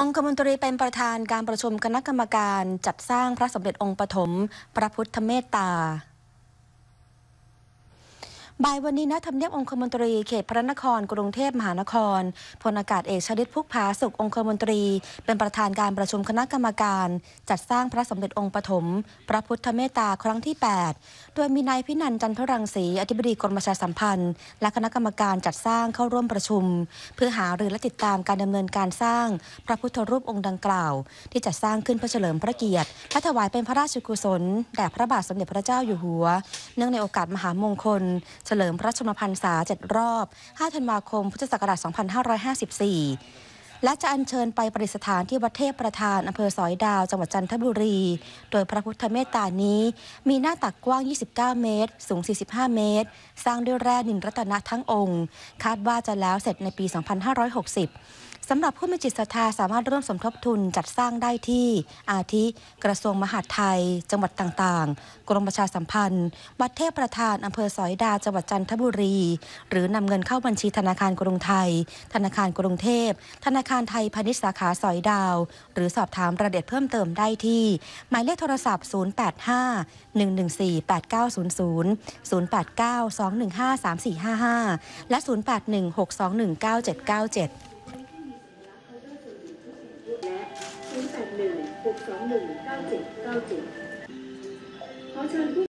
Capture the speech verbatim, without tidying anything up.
องคมนตรีเป็นประธานการประชุมคณะกรรมการจัดสร้างพระสมเด็จองค์ปฐมพระพุทธเมตตาบ่ายวันนี้ณทำเนียบองคมนตรีเขตพระนครกรุงเทพมหานครพลอากาศเอกชฤทธิ์พุกผาสุของคมนตรีเป็นประธานการประชุมคณะกรรมการจัดสร้างพระสมเด็จองค์ปฐมพระพุทธเมตตาครั้งที่แปดโดยมีนายพินันท์จันทรังสีอธิบดีกรมประชาสัมพันธ์และคณะกรรมการจัดสร้างเข้าร่วมประชุมเพื่อหารือและติดตามการดำเนินการสร้างพระพุทธรูปองค์ดังกล่าวที่จัดสร้างขึ้นเพื่อเฉลิมพระเกียรติและถวายเป็นพระราชกุศลแด่พระบาทสมเด็จพระเจ้าอยู่หัวเนื่องในโอกาสมหามงคลเฉลิมพระชนมพรรษาเจ็ดรอบห้าธันวาคมพุทธศักราชสองพันห้าร้อยห้าสิบสี่และจะอัญเชิญไปประดิษฐานที่วัดเทพประธานอำเภอสอยดาวจังหวัดจันทบุรีโดยพระพุทธเมตตานี้มีหน้าตักกว้างยี่สิบเก้าเมตรสูงสี่สิบห้าเมตรสร้างด้วยแร่นิลรัตนะทั้งองค์คาดว่าจะแล้วเสร็จในปีสองพันห้าร้อยหกสิบสำหรับผู้มีจิตศรัทธาสามารถร่วมสมทบทุนจัดสร้างได้ที่อาทิกระทรวงมหาดไทยจังหวัดต่างๆกรมประชาสัมพันธ์วัดเทพประธานอำเภอสอยดาวจังหวัดจันทบุรีหรือนำเงินเข้าบัญชีธนาคารกรุงไทยธนาคารกรุงเทพธนาคารไทยพาณิชย์สาขาสอยดาวหรือสอบถามรายละเอียดเพิ่มเติมได้ที่หมายเลขโทรศัพท์ศูนย์ แปด ห้า หนึ่ง หนึ่ง สี่ แปด เก้า ศูนย์ ศูนย์ ศูนย์ แปด เก้า สอง หนึ่ง ห้า สาม สี่ ห้า ห้าและศูนย์ แปด หนึ่ง หก สอง หนึ่ง เก้า เจ็ด เก้า เจ็ดศูนย์ แปด หนึ่ง หก สอง หนึ่ง เก้า เจ็ด เก้า เจ็ดขอเชิญผู้